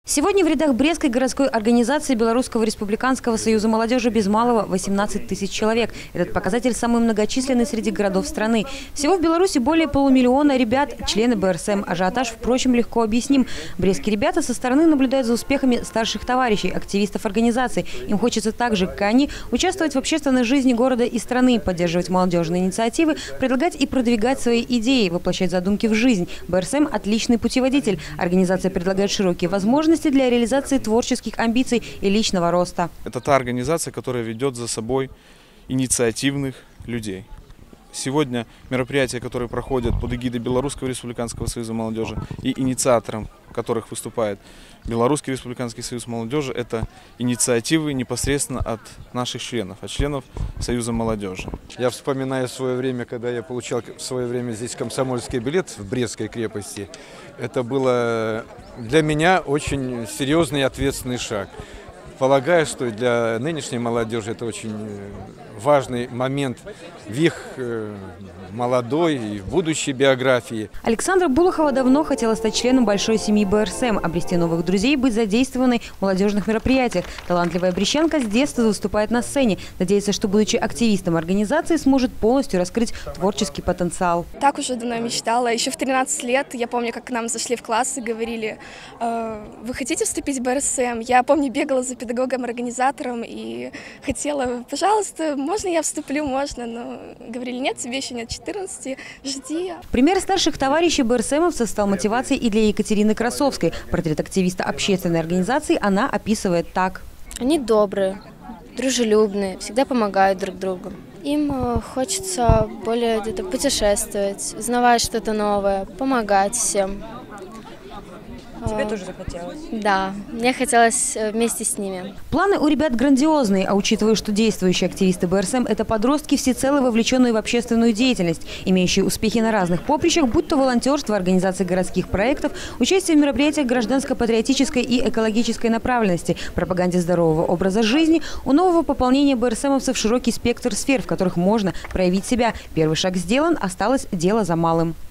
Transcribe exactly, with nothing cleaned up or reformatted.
Сегодня в рядах Брестской городской организации Белорусского республиканского союза молодежи без малого восемнадцать тысяч человек. Этот показатель самый многочисленный среди городов страны. Всего в Беларуси более полумиллиона ребят, члены бэ эр эс эм. Ажиотаж, впрочем, легко объясним. Брестские ребята со стороны наблюдают за успехами старших товарищей, активистов организации. Им хочется так же, как и они, участвовать в общественной жизни города и страны, поддерживать молодежные инициативы, предлагать и продвигать свои идеи, воплощать задумки в жизнь. бэ эр эс эм – отличный путеводитель. Организация предлагает широкие возможности для реализации творческих амбиций и личного роста. Это та организация, которая ведет за собой инициативных людей. Сегодня мероприятия, которые проходят под эгидой Белорусского республиканского союза молодежи и инициатором которых выступает Белорусский республиканский союз молодежи, это инициативы непосредственно от наших членов, от членов Союза молодежи. Я вспоминаю свое время, когда я получал в свое время здесь комсомольский билет в Брестской крепости. Это было для меня очень серьезный и ответственный шаг. Полагаю, что для нынешней молодежи это очень важный момент в их молодой и будущей биографии. Александра Булахова давно хотела стать членом большой семьи бэ эр эс эм, обрести новых друзей, быть задействованной в молодежных мероприятиях. Талантливая брестчанка с детства выступает на сцене. Надеется, что, будучи активистом организации, сможет полностью раскрыть творческий потенциал. Так уже давно мечтала. Еще в тринадцать лет, я помню, как к нам зашли в класс и говорили: э, вы хотите вступить в бэ эр эс эм? Я помню, бегала за педагогом-организатором и хотела: пожалуйста, можно я вступлю, можно. Но говорили: нет, тебе еще нет четырнадцати, жди. Пример старших товарищей бэ эр эс эм-овцев стал мотивацией и для Екатерины Красовской. Портрет активиста общественной организации она описывает так. Они добрые, дружелюбные, всегда помогают друг другу. Им хочется более где-то путешествовать, узнавать что-то новое, помогать всем. Тебе тоже захотелось? Да, мне хотелось вместе с ними. Планы у ребят грандиозные, а учитывая, что действующие активисты бэ эр эс эм – это подростки, всецело вовлеченные в общественную деятельность, имеющие успехи на разных поприщах, будь то волонтерство, организация городских проектов, участие в мероприятиях гражданско-патриотической и экологической направленности, пропаганде здорового образа жизни, у нового пополнения бэ эр эс эм-овцев широкий спектр сфер, в которых можно проявить себя. Первый шаг сделан, осталось дело за малым.